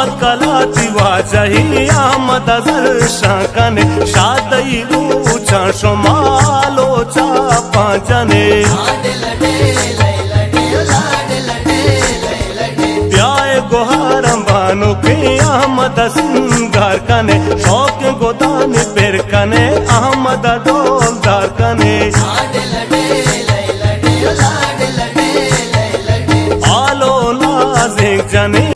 कलाची वाचाही अहमद शाकाने शादई ऊंचा शोमालो चा पांचने प्याय गोहारम बानो के अहमद सिंगार कने शौक गोदान पेर कने अहमद डोलदार कने आलो नाज़िक जने